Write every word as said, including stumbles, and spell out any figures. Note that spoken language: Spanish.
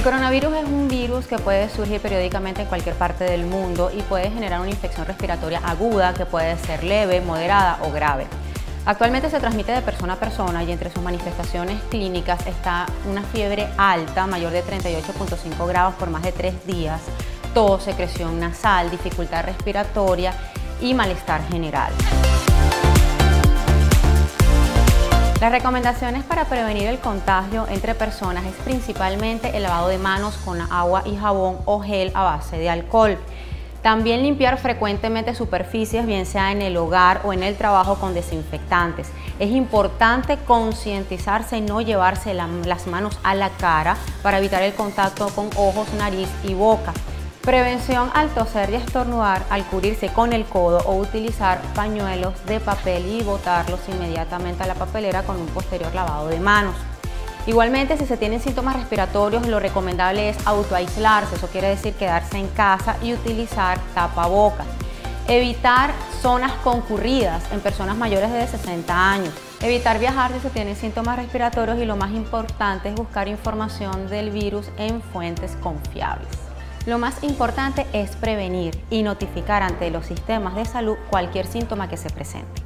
coronavirus es un virus que puede surgir periódicamente en cualquier parte del mundo y puede generar una infección respiratoria aguda que puede ser leve, moderada o grave. Actualmente se transmite de persona a persona y entre sus manifestaciones clínicas está una fiebre alta, mayor de treinta y ocho punto cinco grados por más de tres días, tos, secreción nasal, dificultad respiratoria y malestar general. Las recomendaciones para prevenir el contagio entre personas es principalmente el lavado de manos con agua y jabón o gel a base de alcohol. También limpiar frecuentemente superficies, bien sea en el hogar o en el trabajo, con desinfectantes. Es importante concientizarse y no llevarse la, las manos a la cara para evitar el contacto con ojos, nariz y boca. Prevención al toser y estornudar, al cubrirse con el codo o utilizar pañuelos de papel y botarlos inmediatamente a la papelera con un posterior lavado de manos. Igualmente, si se tienen síntomas respiratorios, lo recomendable es autoaislarse, eso quiere decir quedarse en casa y utilizar tapabocas. Evitar zonas concurridas en personas mayores de sesenta años. Evitar viajar si se tienen síntomas respiratorios y lo más importante es buscar información del virus en fuentes confiables. Lo más importante es prevenir y notificar ante los sistemas de salud cualquier síntoma que se presente.